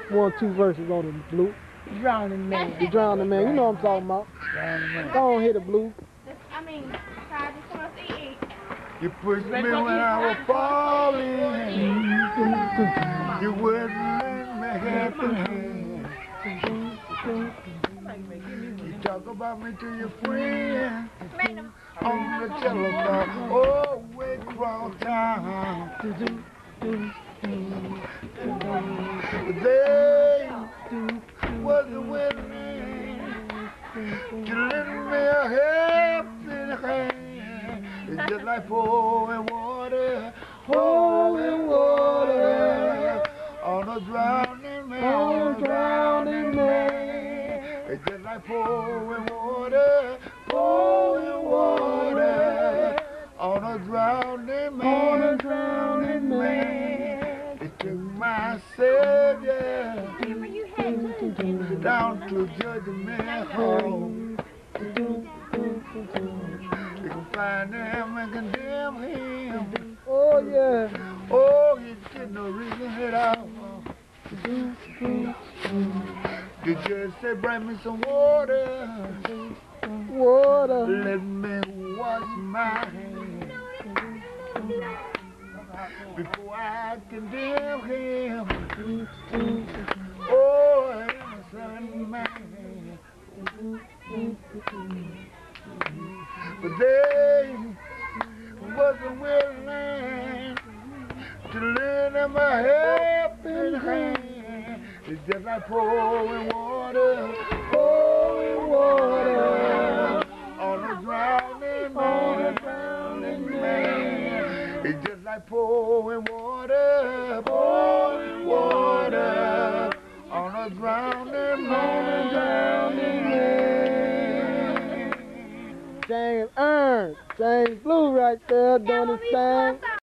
1, 2 verses on the Blue. Drowning man. The Drowning Man. You know what I'm talking about. Drowning man. Go on, hit the Blue. I mean, I just want to see. You pushed me when I was falling. You wouldn't let me have a hand. You talk about me to your friend on the telephone. Oh, way across town. They wasn't willing to lend me a helping hand. It's just like pouring water on a drowning man. It's just like pouring water on a drowning man. It took my Savior down to Judgment Hall. You can find him and condemn him. Oh, yeah. Oh, he did no reason at all. The judge said, bring me some water. Water. Let me wash my hands before I condemn him. Oh, innocent man. But they wasn't willing to lend him a helping hand. It's just like pouring water on a drowning man. It's just like pouring water on a drowning man. James Blue right there doing his thing.